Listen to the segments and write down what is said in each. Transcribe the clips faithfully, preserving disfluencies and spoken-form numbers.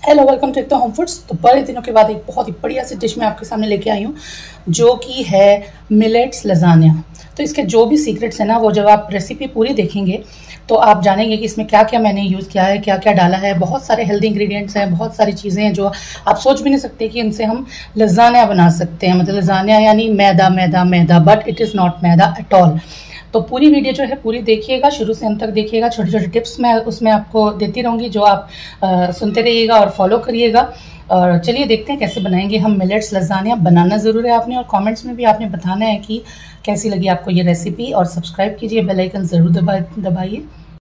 Hello, welcome to Ekta home foods. तो बड़े दिनों के बाद एक बहुत ही बढ़िया सी डिश मैं आपके सामने लेके आई हूँ, जो कि है मिलेट्स लजानिया। तो इसके जो भी सीक्रेट्स हैं ना, वो जब आप रेसिपी पूरी देखेंगे तो आप जानेंगे कि इसमें क्या क्या मैंने यूज़ किया है, क्या क्या डाला है। बहुत सारे हेल्दी इंग्रेडिएंट्स हैं, बहुत सारी चीज़ें हैं जो आप सोच भी नहीं सकते कि इनसे हम लजानिया बना सकते हैं। मतलब लजानिया यानी मैदा मैदा मैदा, but it is not maida at all. तो पूरी वीडियो जो है पूरी देखिएगा, शुरू से अंत तक देखिएगा। छोटी छोटी टिप्स मैं उसमें आपको देती रहूँगी, जो आप आ, सुनते रहिएगा और फॉलो करिएगा। और चलिए देखते हैं कैसे बनाएंगे हम मिलेट्स लजानिया। बनाना ज़रूर है आपने, और कमेंट्स में भी आपने बताना है कि कैसी लगी आपको ये रेसिपी। और सब्सक्राइब कीजिए, बेल आइकन ज़रूर दबा दबाइए।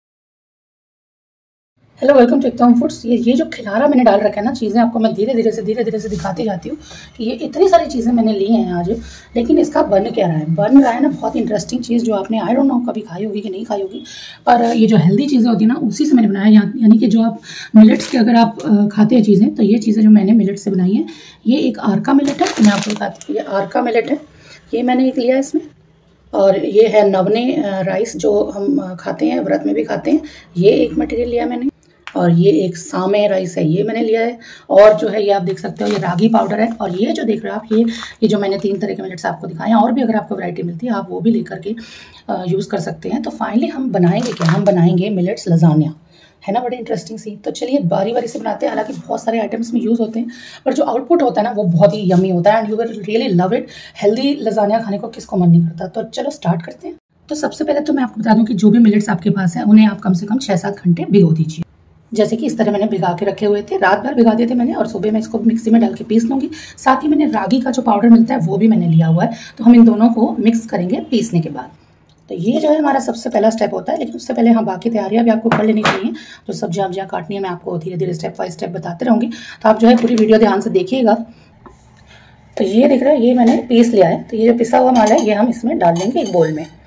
Hello, welcome to Ekta home foods. ये ये जो खिलारा मैंने डाल रखा है ना, चीज़ें आपको मैं धीरे धीरे से धीरे धीरे से दिखाती जाती हूँ कि ये इतनी सारी चीज़ें मैंने ली हैं आज। लेकिन इसका बन क्या रहा है, बन रहा है ना बहुत इंटरेस्टिंग चीज़, जो आपने आई डोंट नो कभी खाई होगी कि नहीं खाई होगी। पर ये जो हेल्दी चीज़ें होती है ना, उसी से मैंने बनाया। यानी कि जो आप मिलेट्स के अगर आप खाते हैं चीज़ें, तो ये चीज़ें जो मैंने मिलेट से बनाई हैं, ये एक आरका मिलेट है। मैं आपको बताती हूँ, ये आरका मिलेट है, ये मैंने एक लिया इसमें। और ये है नवने राइस, जो हम खाते हैं, व्रत में भी खाते हैं। ये एक मटेरियल लिया मैंने। और ये एक सामे राइस है, ये मैंने लिया है। और जो है ये आप देख सकते हो, ये रागी पाउडर है। और ये जो देख रहे हो आप, ये ये जो मैंने तीन तरह के मिलेट्स आपको दिखाए हैं, और भी अगर आपको वैरायटी मिलती है आप वो भी लेकर के यूज़ कर सकते हैं। तो फाइनली हम बनाएंगे क्या, हम बनाएंगे मिलेट्स लजानिया, है ना। बड़ी इंटरेस्टिंग सी। तो चलिए बारी बारी से बनाते हैं। हालांकि बहुत सारे आइटम्स में यूज़ होते हैं, पर जो आउटपुट होता है ना, वो बहुत ही यमी होता है, and you will really love it. Healthy lasagna खाने को किसको मन नहीं करता। तो चलो स्टार्ट करते हैं। तो सबसे पहले तो मैं आपको बता दूं कि जो भी मिलेट्स आपके पास है, उन्हें आप कम से कम छः सात घंटे भिगो दीजिए। जैसे कि इस तरह मैंने भिगा के रखे हुए थे, रात भर भिगा दिए थे मैंने, और सुबह मैं इसको मिक्सी में डाल के पीस लूँगी। साथ ही मैंने रागी का जो पाउडर मिलता है वो भी मैंने लिया हुआ है। तो हम इन दोनों को मिक्स करेंगे पीसने के बाद। तो ये जो है हमारा सबसे पहला स्टेप होता है। लेकिन उससे पहले हम बाकी तैयारियां भी आपको कर लेनी चाहिए। जो सब्जियां वब्जियां काटनी है, मैं आपको धीरे धीरे स्टेप बाय स्टेप बताते रहूँगी। तो आप जो है पूरी वीडियो ध्यान से देखिएगा। तो ये दिख रहा है, ये मैंने पीस लिया है। तो ये जो पिसा हुआ माल है, ये हम इसमें डाल देंगे एक बोल में।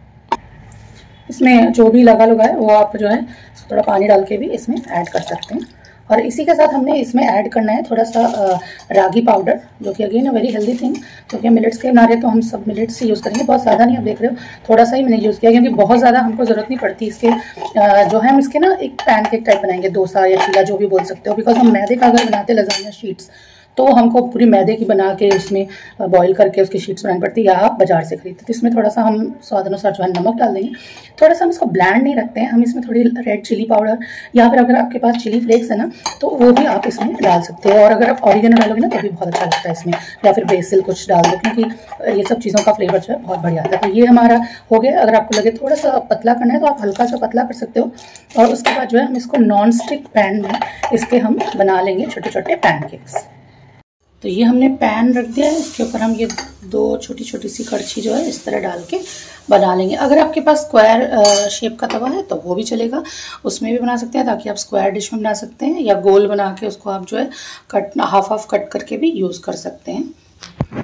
इसमें जो भी लगा लुगा है वो आप जो है थोड़ा पानी डाल के भी इसमें ऐड कर सकते हैं। और इसी के साथ हमने इसमें ऐड करना है थोड़ा सा रागी पाउडर, जो कि अगेन वेरी हेल्दी थिंग। क्योंकि मिलेट्स के बना रहे तो हम सब मिलेट्स से यूज़ करेंगे, बहुत ज़्यादा नहीं। आप देख रहे हो थोड़ा सा ही मैंने यूज़ किया, क्योंकि बहुत ज़्यादा हमको ज़रूरत नहीं पड़ती इसके। जो है हम इसके ना एक पैनकेक टाइप बनाएंगे, डोसा या चीला जो भी बोल सकते हो। बिकॉज हम मैदे का अगर बनाते लजानिया शीट्स, तो हमको पूरी मैदे की बना के उसमें बॉईल करके उसकी शीट्स बनानी पड़ती है, या आप बाजार से खरीदते। तो इसमें थोड़ा सा हम स्वाद अनुसार जो है नमक डाल देंगे। थोड़ा सा हम इसको ब्लैंड नहीं रखते हैं, हम इसमें थोड़ी रेड चिली पाउडर, या फिर अगर आपके पास चिली फ्लेक्स है ना, तो वो भी आप इसमें डाल सकते हो। और अगर आप ऑरिगेनो डालोगे ना, तो भी बहुत अच्छा लगता है इसमें। या फिर बेसिल कुछ डाल दो, क्योंकि ये सब चीज़ों का फ्लेवर जो है बहुत बढ़िया आता है। तो ये हमारा हो गया। अगर आपको लगे थोड़ा सा पतला करना है, तो आप हल्का सा पतला कर सकते हो। और उसके बाद जो है हम इसको नॉन स्टिक पैन में इसके हम बना लेंगे छोटे छोटे पैनकेक्स। तो ये हमने पैन रख दिया है, इसके ऊपर हम ये दो छोटी छोटी सी कड़छी जो है इस तरह डाल के बना लेंगे। अगर आपके पास स्क्वायर शेप का तवा है तो वो भी चलेगा, उसमें भी बना सकते हैं, ताकि आप स्क्वायर डिश में बना सकते हैं। या गोल बना के उसको आप जो है कट हाफ हाफ कट करके भी यूज़ कर सकते हैं।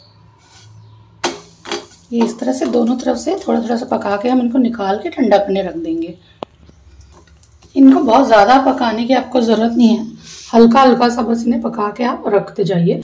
ये इस तरह से दोनों तरफ से थोड़ा थोड़ा सा पका के हम इनको निकाल के ठंडा करने रख देंगे। इनको बहुत ज़्यादा पकाने की आपको ज़रूरत नहीं है, हल्का हल्का सा बस इन्हें पका के आप रखते जाइए।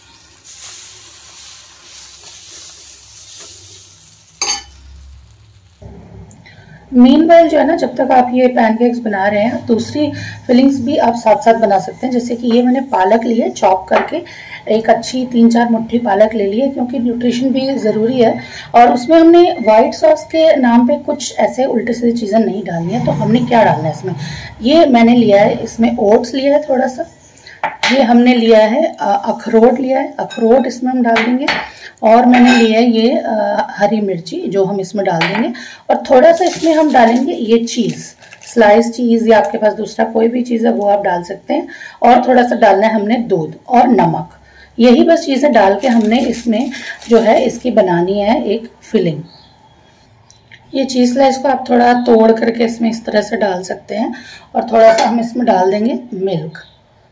मीनवाइल जो है ना, जब तक आप ये पैनकेक्स बना रहे हैं, दूसरी फिलिंग्स भी आप साथ साथ बना सकते हैं। जैसे कि ये मैंने पालक ली है चॉप करके, एक अच्छी तीन चार मुट्ठी पालक ले ली है, क्योंकि न्यूट्रिशन भी ज़रूरी है। और उसमें हमने वाइट सॉस के नाम पे कुछ ऐसे उल्टे सीधे चीज़ें नहीं डालनी है। तो हमने क्या डालना है इसमें, ये मैंने लिया है, इसमें ओट्स लिया है थोड़ा सा। ये हमने लिया है अखरोट लिया है, अखरोट इसमें हम डाल देंगे। और मैंने लिया है ये आ, हरी मिर्ची, जो हम इसमें डाल देंगे। और थोड़ा सा इसमें हम डालेंगे ये चीज़, स्लाइस चीज़, या आपके पास दूसरा कोई भी चीज़ है वो आप डाल सकते हैं। और थोड़ा सा डालना है हमने दूध और नमक। यही बस चीज़ें डाल के हमने इसमें जो है इसकी बनानी है एक फिलिंग। ये चीज़ स्लाइस को आप थोड़ा तोड़ करके इसमें इस तरह से डाल सकते हैं। और थोड़ा सा हम इसमें डाल देंगे मिल्क,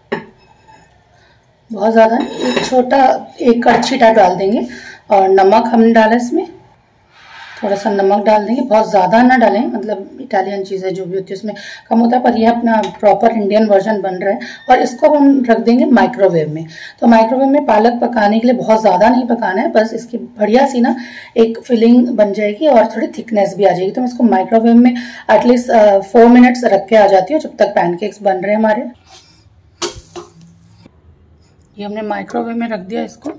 बहुत ज़्यादा, एक छोटा एक कड़छी टाइप डाल देंगे। और नमक हमने डाला इसमें, थोड़ा सा नमक डाल देंगे, बहुत ज़्यादा ना डालें। मतलब इटालियन चीज़ें जो भी होती है उसमें कम होता है, पर यह अपना प्रॉपर इंडियन वर्जन बन रहा है। और इसको हम रख देंगे माइक्रोवेव में। तो माइक्रोवेव में पालक पकाने के लिए बहुत ज़्यादा नहीं पकाना है, बस इसकी बढ़िया सी ना एक फिलिंग बन जाएगी और थोड़ी थिकनेस भी आ जाएगी। तो मैं इसको माइक्रोवेव में एटलीस्ट फोर मिनट्स रख के आ जाती हूँ, जब तक पैनकेक्स बन रहे हैं हमारे। ये हमने माइक्रोवेव में रख दिया इसको।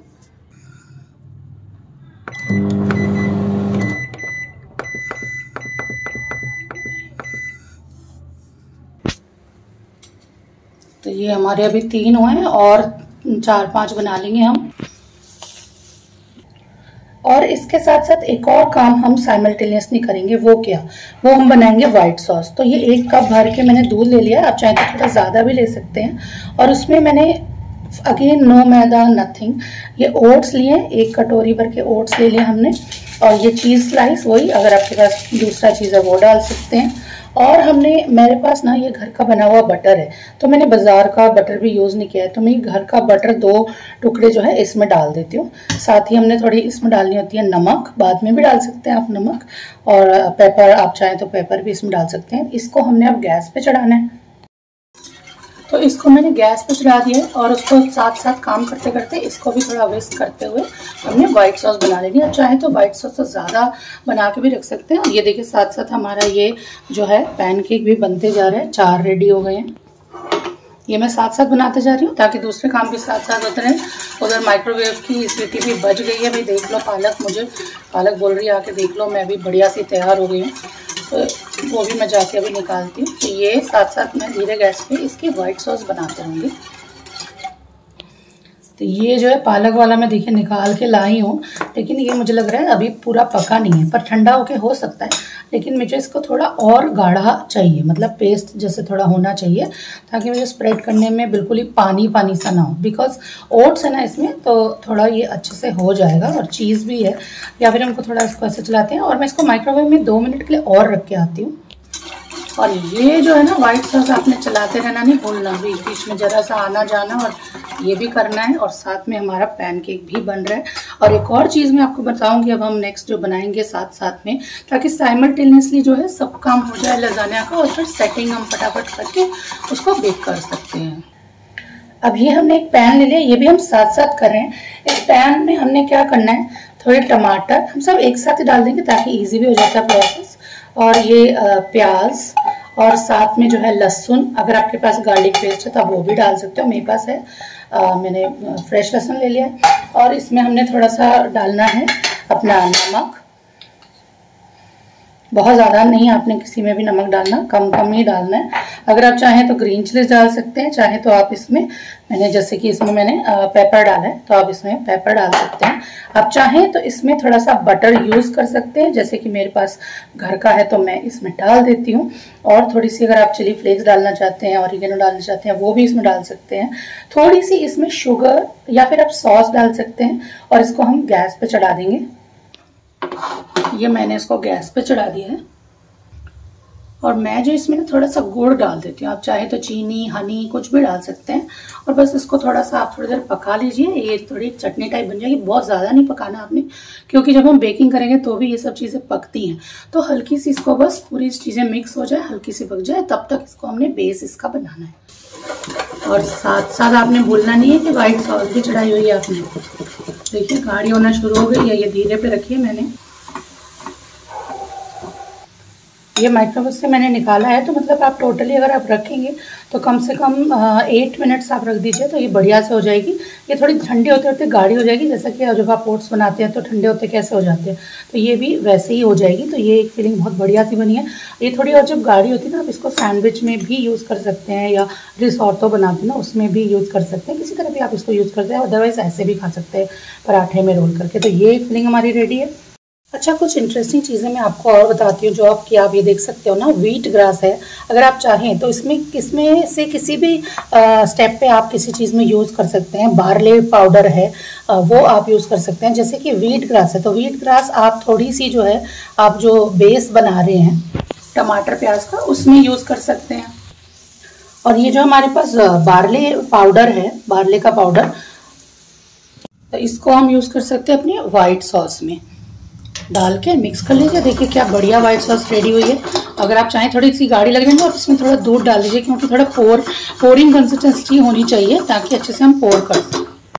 तो ये हमारे अभी तीन हुए हैं और चार पांच बना लेंगे हम। और इसके साथ साथ एक और काम हम साइमल्टेनियसली करेंगे, वो क्या, वो हम बनाएंगे व्हाइट सॉस। तो ये एक कप भर के मैंने दूध ले लिया, आप चाहे तो थोड़ा ज़्यादा भी ले सकते हैं। और उसमें मैंने अगेन नो मैदा नथिंग, ये ओट्स लिए, एक कटोरी भर के ओट्स ले लिए हमने। और ये चीज़ स्लाइस, वही अगर आपके पास दूसरा चीज़ है वो डाल सकते हैं। और हमने, मेरे पास ना ये घर का बना हुआ बटर है, तो मैंने बाजार का बटर भी यूज़ नहीं किया है, तो मैं घर का बटर दो टुकड़े जो है इसमें डाल देती हूँ। साथ ही हमने थोड़ी इसमें डालनी होती है नमक, बाद में भी डाल सकते हैं आप नमक, और पेपर, आप चाहें तो पेपर भी इसमें डाल सकते हैं। इसको हमने अब गैस पे चढ़ाना है, तो इसको मैंने गैस पे चढ़ा दिया है। और उसको साथ साथ काम करते करते इसको भी थोड़ा विस्क करते हुए हमने व्हाइट सॉस बना लेनी है। चाहे तो व्हाइट सॉस तो ज़्यादा बना के भी रख सकते हैं। और ये देखिए साथ साथ हमारा ये जो है पैनकेक भी बनते जा रहे हैं, चार रेडी हो गए हैं। ये मैं साथ साथ बनाते जा रही हूँ ताकि दूसरे काम भी साथ साथ होते रहें। उधर माइक्रोवेव की सीटी भी बज गई है। भाई देख लो, पालक, मुझे पालक बोल रही है आके देख लो, मैं भी बढ़िया सी तैयार हो गई हूँ। तो वो भी मैं जाके अभी निकालती हूँ। तो ये साथ साथ मैं धीरे गैस पे इसकी वाइट सॉस बनाते रहूँगी। तो ये जो है पालक वाला मैं देखिए निकाल के लाई हूँ, लेकिन ये मुझे लग रहा है अभी पूरा पका नहीं है, पर ठंडा होके हो सकता है। लेकिन मुझे इसको थोड़ा और गाढ़ा चाहिए, मतलब पेस्ट जैसे थोड़ा होना चाहिए, ताकि मुझे स्प्रेड करने में बिल्कुल ही पानी पानी सा ना हो। बिकॉज ओट्स है ना इसमें, तो थोड़ा ये अच्छे से हो जाएगा। और चीज़ भी है, या फिर हमको थोड़ा इसको ऐसे चलाते हैं। और मैं इसको माइक्रोवेव में दो मिनट के लिए और रख के आती हूँ। और ये जो है ना व्हाइट सॉस आपने चलाते रहना, नहीं भूलना, बीच बीच में ज़रा सा आना जाना, और ये भी करना है। और साथ में हमारा पैनकेक भी बन रहा है। और एक और चीज़ मैं आपको बताऊंगी अब हम नेक्स्ट जो बनाएंगे साथ साथ में, ताकि साइमल्टेनियसली जो है सब काम हो जाए लजानिया का, और फिर सेटिंग हम फटाफट करके उसको बेक कर सकते हैं। अब ये हमने एक पैन ले लिया, ये भी हम साथ साथ कर रहे हैं। इस पैन में हमने क्या करना है, थोड़े टमाटर हम सब एक साथ ही डाल देंगे ताकि ईजी भी हो जाता है प्रोसेस। और ये प्याज, और साथ में जो है लहसुन, अगर आपके पास गार्लिक पेस्ट है तो आप वो भी डाल सकते हो, मेरे पास है, आ, मैंने फ्रेश लहसुन ले लिया है। और इसमें हमने थोड़ा सा डालना है अपना नमक, बहुत ज़्यादा नहीं, आपने किसी में भी नमक डालना, कम कम ही डालना है। अगर आप चाहें तो ग्रीन चिलीज डाल सकते हैं, चाहे तो आप इसमें, मैंने जैसे कि इसमें मैंने पेपर डाला है तो आप इसमें पेपर डाल सकते हैं। आप चाहें तो इसमें थोड़ा सा बटर यूज़ कर सकते हैं, जैसे कि मेरे पास घर का है तो मैं इसमें डाल देती हूँ। और थोड़ी सी अगर आप चिली फ्लेक्स डालना चाहते हैं, ऑरिगेनो डालना चाहते हैं, वो भी इसमें डाल सकते हैं। थोड़ी सी इसमें शुगर या फिर आप सॉस डाल सकते हैं। और इसको हम गैस पे चढ़ा देंगे। ये मैंने इसको गैस पे चढ़ा दिया है। और मैं जो इसमें थोड़ा सा गुड़ डाल देती हूँ, आप चाहे तो चीनी, हनी कुछ भी डाल सकते हैं। और बस इसको थोड़ा सा आप थोड़ी देर पका लीजिए, ये थोड़ी चटनी टाइप बन जाएगी। बहुत ज़्यादा नहीं पकाना आपने, क्योंकि जब हम बेकिंग करेंगे तो भी ये सब चीज़ें पकती हैं। तो हल्की सी इसको बस पूरी चीज़ें मिक्स हो जाए, हल्की सी पक जाए, तब तक इसको हमने बेस इसका बनाना है। और साथ साथ आपने भूलना नहीं है कि वाइट सॉस भी चढ़ाई हुई है आपने। देखिए गाढ़ी होना शुरू हो गई है, ये धीरे पे रखी है मैंने। ये माइक्रोवेव से मैंने निकाला है, तो मतलब आप टोटली अगर आप रखेंगे तो कम से कम एट मिनट्स आप रख दीजिए, तो ये बढ़िया से हो जाएगी। ये थोड़ी ठंडी होते होते गाढ़ी हो जाएगी, जैसा कि जब आप ओट्स बनाते हैं तो ठंडे होते कैसे हो जाते हैं, तो ये भी वैसे ही हो जाएगी। तो ये एक फीलिंग बहुत बढ़िया सी बनी है। ये थोड़ी और जब गाढ़ी होती है ना, आप इसको सैंडविच में भी यूज़ कर सकते हैं, या रिसोर्टो बनाते हैं ना उसमें भी यूज़ कर सकते हैं, किसी तरह भी आप इसको यूज़ करते हैं। अदरवाइज़ ऐसे भी खा सकते हैं पराठे में रोल करके। तो ये एक फीलिंग हमारी रेडी है। अच्छा, कुछ इंटरेस्टिंग चीज़ें मैं आपको और बताती हूँ जो आप कि आप ये देख सकते हो ना, व्हीट ग्रास है। अगर आप चाहें तो इसमें किसमें से किसी भी स्टेप पे आप किसी चीज़ में यूज़ कर सकते हैं। बार्ले पाउडर है, आ, वो आप यूज़ कर सकते हैं। जैसे कि व्हीट ग्रास है, तो व्हीट ग्रास आप थोड़ी सी जो है, आप जो बेस बना रहे हैं टमाटर प्याज का, उसमें यूज़ कर सकते हैं। और ये जो हमारे पास बार्ले पाउडर है, बार्ले का पाउडर, तो इसको हम यूज़ कर सकते हैं अपनी वाइट सॉस में डाल के मिक्स कर लीजिए। देखिए क्या बढ़िया वाइट सॉस रेडी हुई है। अगर आप चाहें थोड़ी सी गाढ़ी लग जाएंगे, और इसमें थोड़ा दूध डाल दीजिए, क्योंकि थोड़ा पोर पोरिंग कंसिस्टेंसी होनी चाहिए ताकि अच्छे से हम पोर कर सकें। तो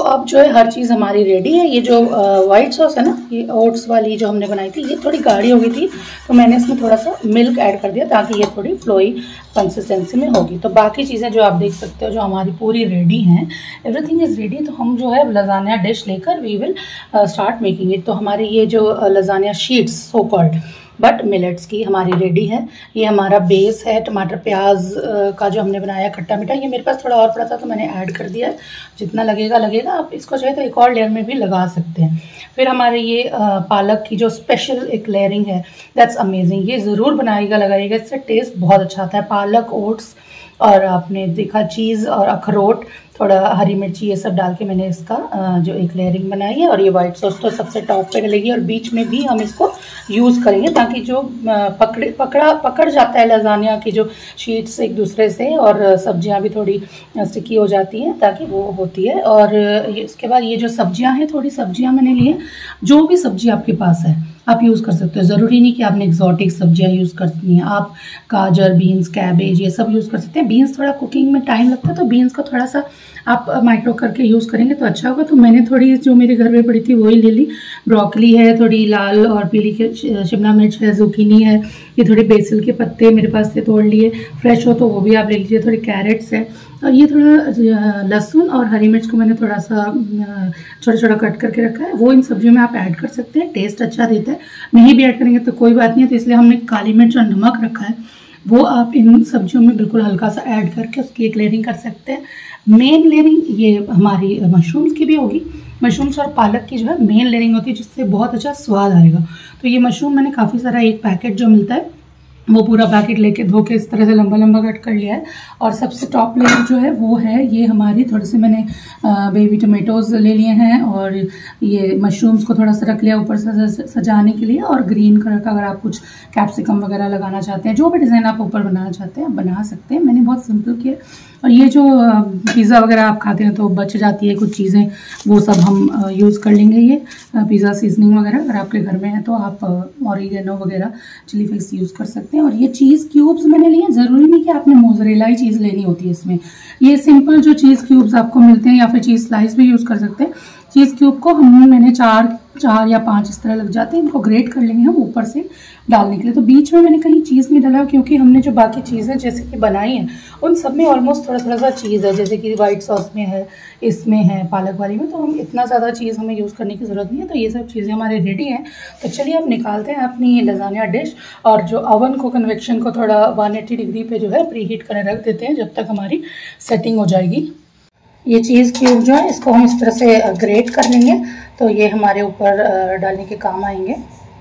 अब जो है हर चीज़ हमारी रेडी है। ये जो वाइट सॉस है ना, ये ओट्स वाली जो हमने बनाई थी, ये थोड़ी गाढ़ी हो गई थी, तो मैंने इसमें थोड़ा सा मिल्क ऐड कर दिया ताकि ये थोड़ी फ्लोई कंसिस्टेंसी में होगी। तो बाकी चीज़ें जो आप देख सकते हो जो हमारी पूरी रेडी हैं, एवरीथिंग इज़ रेडी। तो हम जो है लजानिया डिश लेकर we will start making it. तो हमारी ये जो lasagna sheets so called but millets की हमारी रेडी है। ये हमारा बेस है टमाटर प्याज का जो हमने बनाया खट्टा मीठा। ये मेरे पास थोड़ा और पड़ा था तो मैंने ऐड कर दिया है, जितना लगेगा लगेगा। आप इसको चाहे तो एक और लेयर में भी लगा सकते हैं। फिर हमारे ये पालक की जो स्पेशल एक लेयरिंग है, दैट्स अमेजिंग। ये ज़रूर बनाइएगा, लगाइएगा, इससे टेस्ट बहुत अच्छा आता है। पालक, ओट्स और आपने देखा चीज़ और अखरोट, थोड़ा हरी मिर्ची, ये सब डाल के मैंने इसका जो एक लेयरिंग बनाई है। और ये वाइट सॉस तो सबसे टॉप पे डलेगी और बीच में भी हम इसको यूज़ करेंगे ताकि जो पकड़े पकड़ा पकड़ जाता है लजानिया की जो शीट्स एक दूसरे से, और सब्जियां भी थोड़ी स्टिकी हो जाती हैं ताकि वो होती है। और इसके बाद ये जो सब्जियां हैं, थोड़ी सब्जियां मैंने ली हैं। जो भी सब्जी आपके पास है आप यूज़ कर सकते हो। ज़रूरी नहीं कि आपने एक्जॉटिक सब्जियां यूज़ करनी है। आप गाजर, बीन्स, कैबेज ये सब यूज़ कर सकते हैं। बीन्स थोड़ा कुकिंग में टाइम लगता है तो बीन्स को थोड़ा सा आप माइक्रो करके यूज़ करेंगे तो अच्छा होगा। तो मैंने थोड़ी जो मेरे घर में पड़ी थी वही ले ली। ब्रोकली है, थोड़ी लाल और पीली शिमला मिर्च है, जुकीनी है, ये थोड़े बेसिल के पत्ते मेरे पास से तोड़ लिए, फ्रेश हो तो वो भी आप ले लीजिए। थोड़ी कैरेट्स है और ये थोड़ा लहसुन और हरी मिर्च को मैंने थोड़ा सा छोटा छोटा कट करके रखा है, वो इन सब्जियों में आप ऐड कर सकते हैं। टेस्ट अच्छा देता है। नहीं भी ऐड करेंगे तो कोई बात नहीं है। तो इसलिए हमने काली मिर्च और नमक रखा है, वो आप इन सब्जियों में बिल्कुल हल्का सा ऐड करके उसकी एक लेयरिंग कर सकते हैं। मेन लेयरिंग ये हमारी मशरूम्स की भी होगी। मशरूम्स और पालक की जो है मेन लेयरिंग होती है, जिससे बहुत अच्छा स्वाद आएगा। तो ये मशरूम मैंने काफ़ी सारा, एक पैकेट जो मिलता है वो पूरा पैकेट लेके धो के इस तरह से लंबा लंबा कट कर लिया है। और सबसे टॉप लेयर जो है वो है ये हमारी, थोड़े से मैंने बेबी टोमेटोज़ ले लिए हैं और ये मशरूम्स को थोड़ा सा रख लिया ऊपर से सजाने के लिए। और ग्रीन कलर का अगर आप कुछ कैप्सिकम वगैरह लगाना चाहते हैं, जो भी डिज़ाइन आप ऊपर बनाना चाहते हैं बना सकते हैं। मैंने बहुत सिंपल किया। और ये जो पिज़्ज़ा वगैरह आप खाते हैं तो बच जाती है कुछ चीज़ें, वो सब हम यूज़ कर लेंगे। ये पिज़्ज़ा सीजनिंग वगैरह अगर आपके घर में है तो आप ऑरिगेनो वगैरह, चिली फ्लेक्स यूज़ कर सकते हैं। और ये चीज़ क्यूब्स मैंने लिए। ज़रूरी नहीं कि आपने मोज़रेला ही चीज़ लेनी होती है इसमें। ये सिंपल जो चीज़ क्यूब्स आपको मिलते हैं या फिर चीज़ स्लाइस भी यूज़ कर सकते हैं। चीज़ क्यूब को हम मैंने चार चार या पाँच इस तरह लग जाते हैं। इनको ग्रेट कर लेंगे हम ऊपर से डालने के लिए। तो बीच में मैंने कहीं चीज़ नहीं डाला क्योंकि हमने जो बाकी चीज़ें जैसे कि बनाई हैं उन सब में ऑलमोस्ट थोड़ा थोड़ा सा चीज़ है। जैसे कि वाइट सॉस में है, इसमें है, पालक वाली में, तो हम इतना ज़्यादा चीज़ हमें यूज़ करने की ज़रूरत नहीं है। तो ये सब चीज़ें हमारे रेडी हैं। तो चलिए अब निकालते हैं अपनी ये लजानिया डिश। और जो ओवन को कन्वेक्शन को थोड़ा वन एट्टी डिग्री पे जो है प्री हीट करने रख देते हैं जब तक हमारी सेटिंग हो जाएगी। ये चीज़ क्यूब जो है इसको हम इस तरह से ग्रेट कर लेंगे तो ये हमारे ऊपर डालने के काम आएंगे।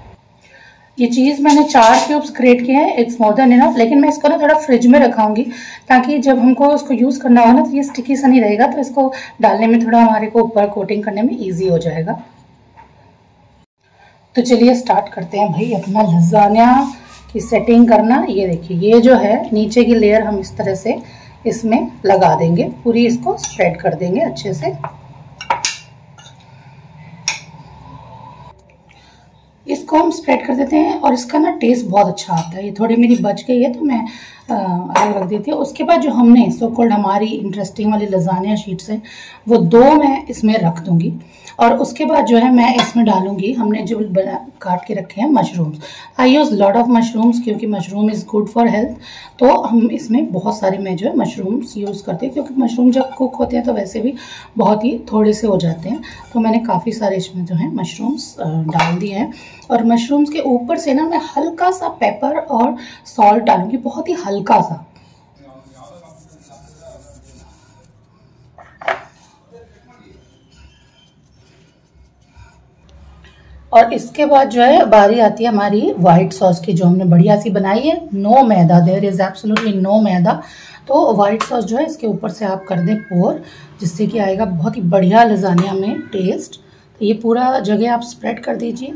ये चीज़ मैंने चार क्यूब्स ग्रेट किए हैं, इट्स मोर देन इनफ। लेकिन मैं इसको ना थोड़ा फ्रिज में रखाऊंगी ताकि जब हमको इसको यूज़ करना हो ना तो ये स्टिकी सा नहीं रहेगा। तो इसको डालने में थोड़ा हमारे को ऊपर कोटिंग करने में ईजी हो जाएगा। तो चलिए स्टार्ट करते हैं भाई अपना लजानिया की सेटिंग करना। ये देखिए, ये जो है नीचे की लेयर हम इस तरह से इसमें लगा देंगे, पूरी इसको स्प्रेड कर देंगे अच्छे से। इसको हम स्प्रेड कर देते हैं और इसका ना टेस्ट बहुत अच्छा आता है। ये थोड़ी मेरी बच गई है तो मैं अलग रख देती हूँ। उसके बाद जो हमने सो कॉल्ड हमारी इंटरेस्टिंग वाली लजानिया शीट्स है वो दो मैं इसमें रख दूंगी। और उसके बाद जो है मैं इसमें डालूंगी, हमने जो बना काट के रखे हैं mushrooms. I use lot of mushrooms क्योंकि mushroom is good for health. तो हम इसमें बहुत सारे मैं जो है मशरूम्स यूज़ करते हैं क्योंकि मशरूम जब कुक होते हैं तो वैसे भी बहुत ही थोड़े से हो जाते हैं। तो मैंने काफ़ी सारे इसमें जो है मशरूम्स डाल दिए हैं। और मशरूम्स के ऊपर से ना मैं हल्का सा पेपर और सॉल्ट डालूंगी, बहुत ही हल्का सा। और इसके बाद जो है बारी आती है हमारी वाइट सॉस की, जो हमने बढ़िया सी बनाई है। No maida, there is absolutely no maida. तो वाइट सॉस जो है इसके ऊपर से आप कर दें पोर, जिससे कि आएगा बहुत ही बढ़िया लजानिया में टेस्ट। तो ये पूरा जगह आप स्प्रेड कर दीजिए।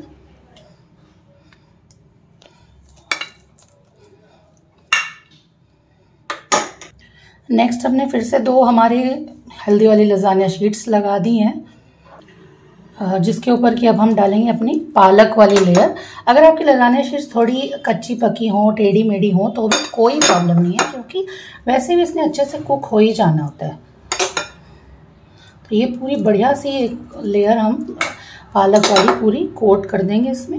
नेक्स्ट हमने फिर से दो हमारी हेल्दी वाली लजानिया शीट्स लगा दी हैं, जिसके ऊपर की अब हम डालेंगे अपनी पालक वाली लेयर। अगर आपकी लजानिया शीट्स थोड़ी कच्ची पकी हो, टेढ़ी मेढ़ी हो तो भी कोई प्रॉब्लम नहीं है क्योंकि वैसे भी इसने अच्छे से कुक हो ही जाना होता है। तो ये पूरी बढ़िया सी लेयर हम पालक वाली पूरी कोट कर देंगे इसमें।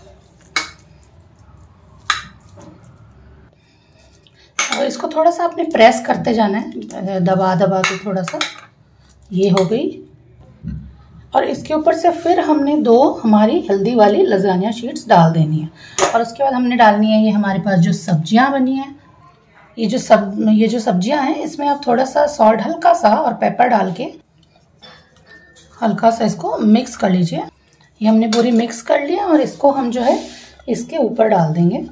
और इसको थोड़ा सा आपने प्रेस करते जाना है, दबा दबा के थोड़ा सा। ये हो गई। और इसके ऊपर से फिर हमने दो हमारी हेल्दी वाली लजानिया शीट्स डाल देनी है। और उसके बाद हमने डालनी है ये हमारे पास जो सब्जियां बनी हैं, ये जो सब ये जो सब्जियां हैं इसमें आप थोड़ा सा सॉल्ट हल्का सा और पेपर डाल के हल्का सा इसको मिक्स कर लीजिए। ये हमने पूरी मिक्स कर लिया और इसको हम जो है इसके ऊपर डाल देंगे।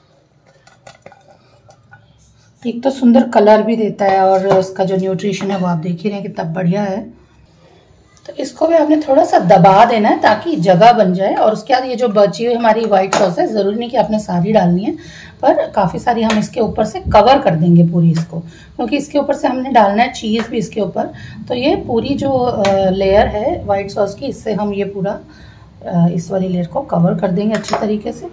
एक तो सुंदर कलर भी देता है और उसका जो न्यूट्रिशन है वो आप देख ही रहे हैं कितना बढ़िया है। तो इसको भी आपने थोड़ा सा दबा देना है ताकि जगह बन जाए। और उसके बाद ये जो बची हुई हमारी व्हाइट सॉस है, ज़रूरी नहीं कि आपने सारी डालनी है, पर काफ़ी सारी हम इसके ऊपर से कवर कर देंगे पूरी इसको, क्योंकि इसके ऊपर से हमने डालना है चीज़ भी इसके ऊपर। तो ये पूरी जो लेयर है वाइट सॉस की, इससे हम ये पूरा इस वाली लेयर को कवर कर देंगे अच्छी तरीके से।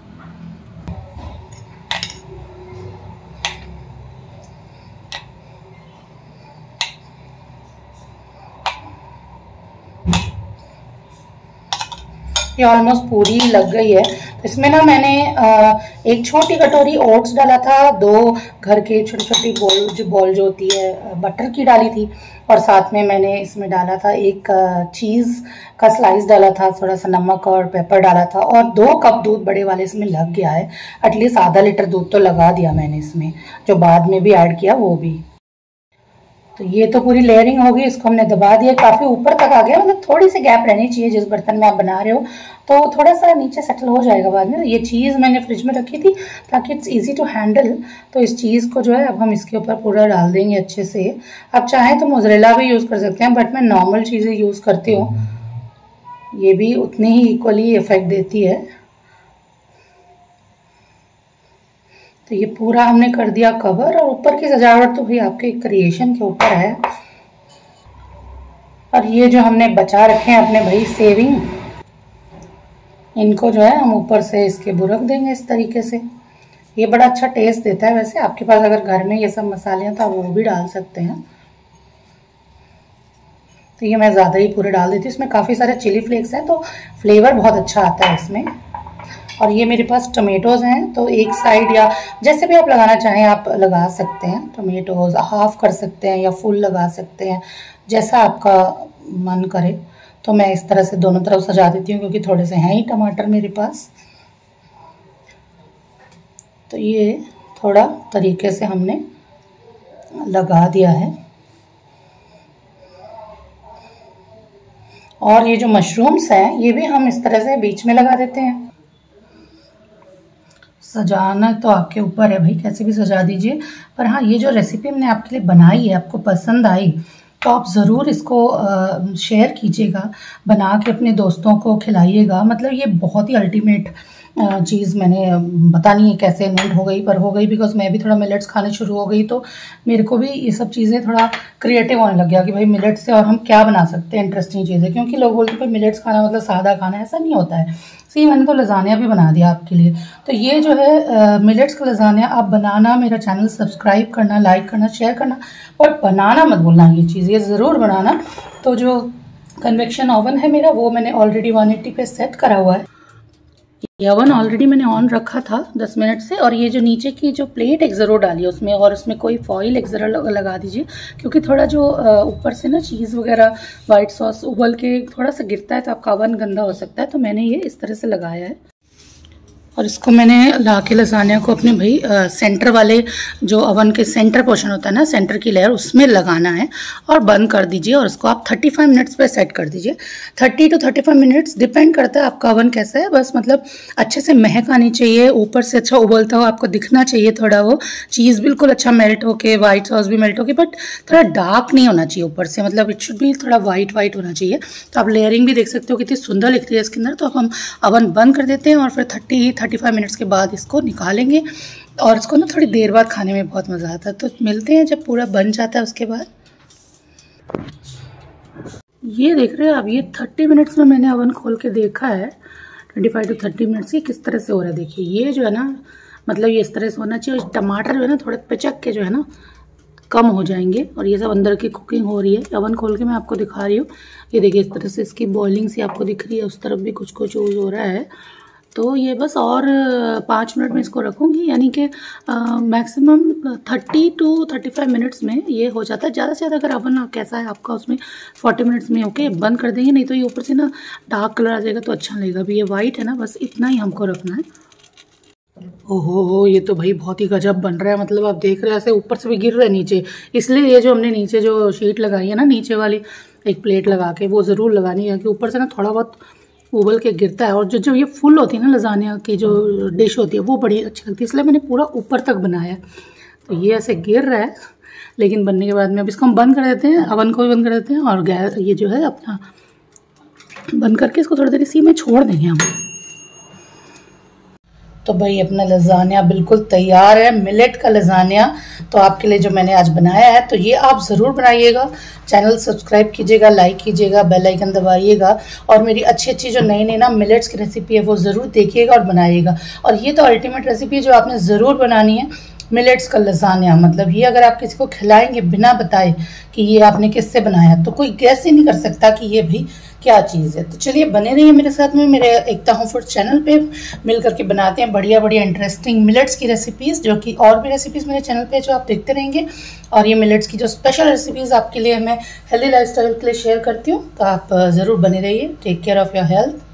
ये ऑलमोस्ट पूरी लग गई है। तो इसमें ना मैंने एक छोटी कटोरी ओट्स डाला था, दो घर के छोटी छोटी बॉल जो बॉल जो होती है बटर की डाली थी, और साथ में मैंने इसमें डाला था एक चीज़ का स्लाइस डाला था, थोड़ा सा नमक और पेपर डाला था, और दो कप दूध बड़े वाले इसमें लग गया है। एटलीस्ट आधा लीटर दूध तो लगा दिया मैंने इसमें, जो बाद में भी ऐड किया वो भी। तो ये तो पूरी लेयरिंग हो गई, इसको हमने दबा दिया, काफ़ी ऊपर तक आ गया। मतलब थोड़ी सी गैप रहनी चाहिए जिस बर्तन में आप बना रहे हो, तो थोड़ा सा नीचे सेटल हो जाएगा बाद में। ये चीज़ मैंने फ्रिज में रखी थी ताकि इट्स इजी टू हैंडल। तो इस चीज़ को जो है अब हम इसके ऊपर पूरा डाल देंगे अच्छे से। आप चाहें तो मोज़रेला भी यूज़ कर सकते हैं, बट मैं नॉर्मल चीज़ें यूज़ करती हूँ, ये भी उतनी ही इक्वली इफेक्ट देती है। तो ये पूरा हमने कर दिया कवर, और ऊपर की सजावट तो भाई आपके क्रिएशन के ऊपर है। और ये जो हमने बचा रखे हैं अपने भाई सेविंग, इनको जो है हम ऊपर से इसके बुरक देंगे इस तरीके से। ये बड़ा अच्छा टेस्ट देता है। वैसे आपके पास अगर घर में ये सब मसाले हैं तो आप वो भी डाल सकते हैं। तो ये मैं ज़्यादा ही पूरे डाल देती हूँ। इसमें काफ़ी सारे चिली फ्लेक्स हैं तो फ्लेवर बहुत अच्छा आता है इसमें। और ये मेरे पास टमेटोज़ हैं, तो एक साइड या जैसे भी आप लगाना चाहें आप लगा सकते हैं। टमेटोज़ हाफ कर सकते हैं या फुल लगा सकते हैं, जैसा आपका मन करे। तो मैं इस तरह से दोनों तरफ सजा देती हूँ क्योंकि थोड़े से हैं ही टमाटर मेरे पास। तो ये थोड़ा तरीके से हमने लगा दिया है। और ये जो मशरूम्स हैं ये भी हम इस तरह से बीच में लगा देते हैं। सजाना तो आपके ऊपर है भाई, कैसे भी सजा दीजिए। पर हाँ, ये जो रेसिपी हमने आपके लिए बनाई है, आपको पसंद आई तो आप ज़रूर इसको शेयर कीजिएगा, बना के अपने दोस्तों को खिलाइएगा। मतलब ये बहुत ही अल्टीमेट चीज़ मैंने पता नहीं है कैसे इन्वेंट हो गई, पर हो गई। बिकॉज मैं भी थोड़ा मिलेट्स खाने शुरू हो गई तो मेरे को भी ये सब चीज़ें थोड़ा क्रिएटिव होने लग गया कि भाई मिलेट्स से और हम क्या बना सकते हैं इंटरेस्टिंग चीज़ें। क्योंकि लोग बोलते हैं भाई मिलेट्स खाना मतलब सादा खाना, ऐसा नहीं होता है। सी मैंने तो लजानिया भी बना दिया आपके लिए। तो ये जो है मिलेट्स का लजानिया आप बनाना, मेरा चैनल सब्सक्राइब करना, लाइक करना, शेयर करना, और बनाना मत भूलना। ये चीज़ ये ज़रूर बनाना। तो जो कन्वेक्शन ओवन है मेरा, वो मैंने ऑलरेडी वन एट्टी पे सेट करा हुआ है। ये ओवन ऑलरेडी मैंने ऑन रखा था दस मिनट से। और ये जो नीचे की जो प्लेट एक ज़रूर डालिए उसमें, और उसमें कोई फॉइल एक ज़रा लगा दीजिए, क्योंकि थोड़ा जो ऊपर से ना चीज़ वगैरह वाइट सॉस उबल के थोड़ा सा गिरता है तो आपका ओवन गंदा हो सकता है। तो मैंने ये इस तरह से लगाया है। और इसको मैंने ला के लसानिया को अपने भाई आ, सेंटर वाले जो ओवन के सेंटर पोर्शन होता है ना, सेंटर की लेयर, उसमें लगाना है और बंद कर दीजिए। और इसको आप पैंतीस मिनट्स पे सेट कर दीजिए। तीस टू पैंतीस मिनट्स डिपेंड करता है आपका ओवन कैसा है। बस मतलब अच्छे से महक आनी चाहिए, ऊपर से अच्छा उबलता हो आपको दिखना चाहिए, थोड़ा वो चीज़ बिल्कुल अच्छा मेल्ट होके, वाइट सॉस भी मेल्ट होके, बट थोड़ा डार्क नहीं होना चाहिए ऊपर से। मतलब इट शुड भी थोड़ा वाइट वाइट होना चाहिए। तो आप लेयरिंग भी देख सकते हो कितनी सुंदर लिखती है इसके अंदर। तो हम ओवन बंद कर देते हैं और फिर थर्टी थर्टी फाइव मिनट्स के बाद इसको निकालेंगे। और इसको ना थोड़ी देर बाद खाने में बहुत मज़ा आता है। तो मिलते हैं जब पूरा बन जाता है उसके बाद। ये देख रहे हो आप, ये थर्टी मिनट्स में मैंने ओवन खोल के देखा है, twenty five to thirty minutes की किस तरह से हो रहा है। देखिए ये जो है ना, मतलब ये इस तरह से होना चाहिए। टमाटर जो है ना थोड़े पिचक के जो है ना कम हो जाएंगे। और ये सब अंदर की कुकिंग हो रही है। ओवन खोल के मैं आपको दिखा रही हूँ। ये देखिए इस तरह से इसकी बॉइलिंग सी आपको दिख रही है, उस तरफ भी कुछ कुछ यूज़ हो रहा है। तो ये बस और पाँच मिनट में इसको रखूँगी, यानी कि maximum thirty to thirty five minutes में ये हो जाता है। ज़्यादा से ज़्यादा अगर ओवन कैसा है आपका उसमें फोर्टी मिनट्स में ओके बंद कर देंगे, नहीं तो ये ऊपर से ना डार्क कलर आ जाएगा तो अच्छा लगेगा। अभी ये वाइट है ना, बस इतना ही हमको रखना है। ओहो हो, ये तो भाई बहुत ही गजब बन रहा है। मतलब आप देख रहे हैं ऐसे ऊपर से भी गिर रहा है नीचे, इसलिए ये जो हमने नीचे जो शीट लगाई है ना नीचे वाली एक प्लेट लगा के, वो ज़रूर लगानी है कि ऊपर से ना थोड़ा बहुत उबल के गिरता है। और जो जो ये फुल होती है ना लजानिया की जो डिश होती है वो बड़ी अच्छी लगती है, इसलिए मैंने पूरा ऊपर तक बनाया। तो ये ऐसे गिर रहा है, लेकिन बनने के बाद में अब इसको हम बंद कर देते हैं, ओवन को भी बंद कर देते हैं और गैस ये जो है अपना बंद करके इसको थोड़ी देर इसी में छोड़ देंगे हम। तो भाई अपना लजानिया बिल्कुल तैयार है, मिलेट का लजानिया। तो आपके लिए जो मैंने आज बनाया है तो ये आप ज़रूर बनाइएगा। चैनल सब्सक्राइब कीजिएगा, लाइक कीजिएगा, बेल आइकन दबाइएगा और मेरी अच्छी अच्छी जो नई नई ना मिलेट्स की रेसिपी है वो ज़रूर देखिएगा और बनाइएगा। और ये तो अल्टीमेट रेसिपी है जो आपने ज़रूर बनानी है, मिलेट्स का लजानिया। मतलब ये अगर आप किसी को खिलाएंगे बिना बताए कि ये आपने किससे बनाया तो कोई गैस ही नहीं कर सकता कि ये भी क्या चीज़ है। तो चलिए बने रहिए मेरे साथ में, मेरे एकता होम फूड चैनल पे मिल करके बनाते हैं बढ़िया बढ़िया इंटरेस्टिंग मिलेट्स की रेसिपीज़, जो कि और भी रेसिपीज़ मेरे चैनल पे जो आप देखते रहेंगे। और ये मिलेट्स की जो स्पेशल रेसिपीज़ आपके लिए मैं हेल्दी लाइफस्टाइल के लिए शेयर करती हूँ, तो आप ज़रूर बने रहिए। Take care of your health.